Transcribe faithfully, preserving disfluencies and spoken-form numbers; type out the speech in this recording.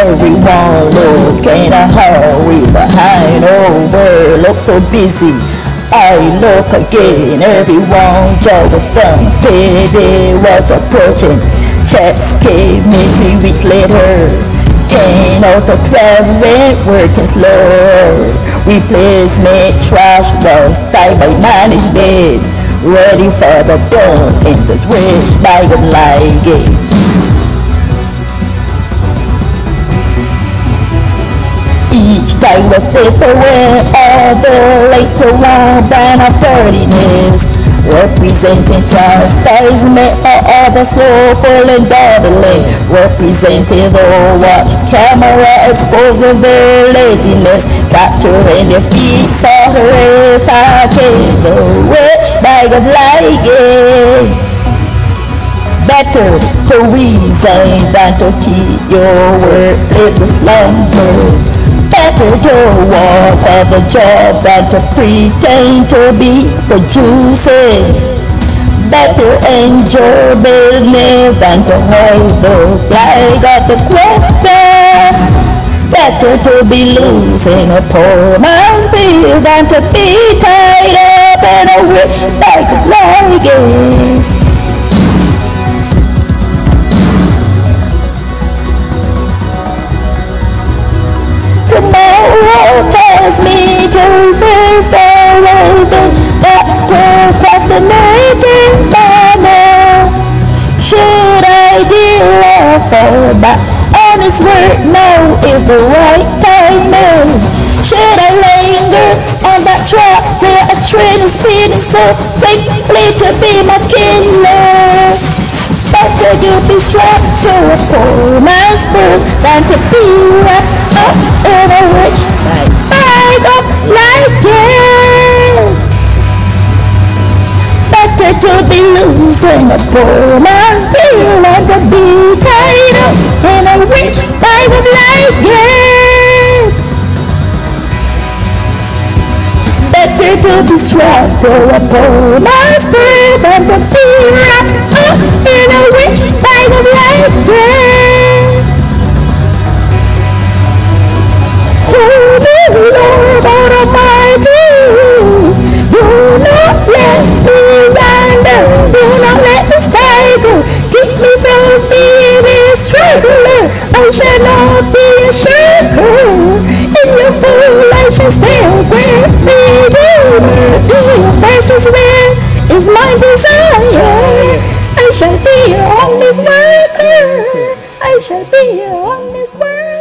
Everyone look in a hurry behind over, look so busy. I look again, everyone just was done. Payday was approaching. Checks came in three weeks later. Ten out of twelve went working slow. Replacement trash was tied by management, ready for the dawn in this rich bag of lighting. Each day was different, all the later one brand of dirtiness, representing chastisement for all the slowful and dawdling, representing the watch camera exposing their laziness, capturing their feet for her attacking the rich bag of lighting. Better to reason than to keep your word played with lumber. Better to walk for the job than to pretend to be producing. Better enjoy business than to hold the flag of the quarter. Better to be losing a poor man's bill than to be tied up in a rich bag of lighting. Tomorrow tells me to refer forward that procrastinating manner. Should I deal or fall back on this word now is the right timing? Should I linger on that track where a train is speeding so quickly to be my killer? Better to be strapped to a poor man's purse than to be wrapped up in a rich bag of lighting. Better to be losing a poor man's bill than to be tied up in a rich bag of lighting. Better to be strapped to a poor man's purse than to be wrapped up in a rich bag of lighting. So dear Lord God Almighty, do not let me wander, do not let me stagger, keep me from being a straggler. I shall not be a shaker, in your full I shall stand with me. Do your precious will is my desire. I shall be a honest worker, I shall be a honest worker.